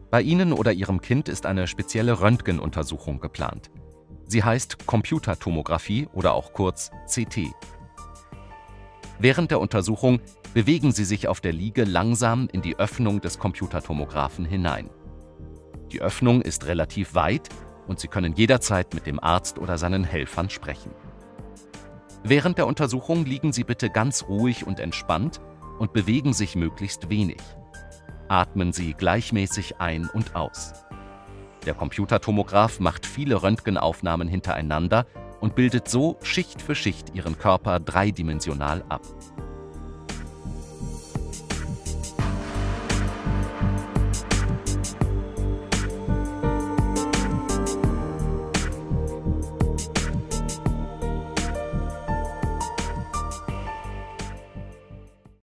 Bei Ihnen oder Ihrem Kind ist eine spezielle Röntgenuntersuchung geplant. Sie heißt Computertomographie oder auch kurz CT. Während der Untersuchung bewegen Sie sich auf der Liege langsam in die Öffnung des Computertomographen hinein. Die Öffnung ist relativ weit und Sie können jederzeit mit dem Arzt oder seinen Helfern sprechen. Während der Untersuchung liegen Sie bitte ganz ruhig und entspannt und bewegen sich möglichst wenig. Atmen Sie gleichmäßig ein und aus. Der Computertomograph macht viele Röntgenaufnahmen hintereinander und bildet so Schicht für Schicht Ihren Körper dreidimensional ab.